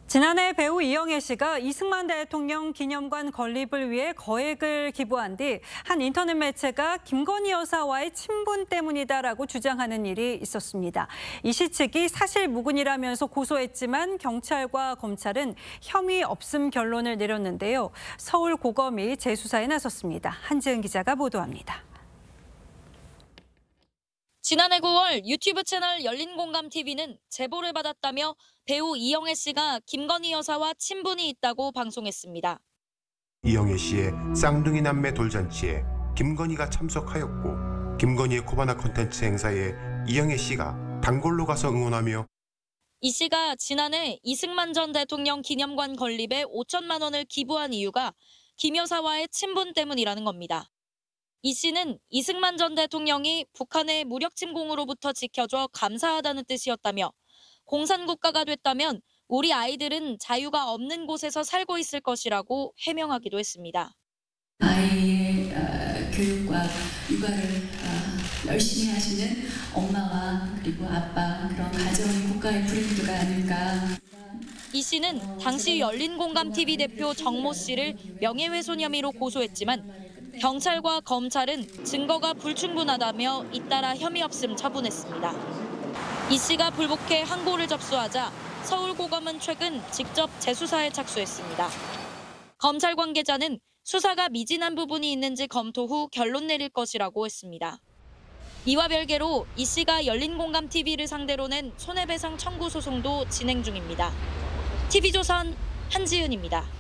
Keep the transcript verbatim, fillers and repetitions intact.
지난해 배우 이영애 씨가 이승만 대통령 기념관 건립을 위해 거액을 기부한 뒤 한 인터넷 매체가 김건희 여사와의 친분 때문이다라고 주장하는 일이 있었습니다. 이 씨 측이 사실 무근이라면서 고소했지만 경찰과 검찰은 혐의 없음 결론을 내렸는데요. 서울고검이 재수사에 나섰습니다. 한지은 기자가 보도합니다. 지난해 구월 유튜브 채널 열린공감티비는 제보를 받았다며 배우 이영애 씨가 김건희 여사와 친분이 있다고 방송했습니다. 이영애 씨의 쌍둥이 남매 돌잔치에 김건희가 참석하였고 김건희의 코바나 콘텐츠 행사에 이영애 씨가 단골로 가서 응원하며 이 씨가 지난해 이승만 전 대통령 기념관 건립에 오천만 원을 기부한 이유가 김 여사와의 친분 때문이라는 겁니다. 이 씨는 이승만 전 대통령이 북한의 무력 침공으로부터 지켜줘 감사하다는 뜻이었다며 공산국가가 됐다면 우리 아이들은 자유가 없는 곳에서 살고 있을 것이라고 해명하기도 했습니다. 아이의 어, 교육과 육아를 어, 열심히 하시는 엄마와 그리고 아빠, 그런 가정이 국가의 브랜드가 아닐까. 이 씨는 당시 열린공감티비 대표 정모 씨를 명예훼손 혐의로 고소했지만 경찰과 검찰은 증거가 불충분하다며 잇따라 혐의 없음 처분했습니다. 이 씨가 불복해 항고를 접수하자 서울고검은 최근 직접 재수사에 착수했습니다. 검찰 관계자는 수사가 미진한 부분이 있는지 검토 후 결론 내릴 것이라고 했습니다. 이와 별개로 이 씨가 열린공감티비를 상대로 낸 손해배상 청구 소송도 진행 중입니다. 티비조선 한지은입니다.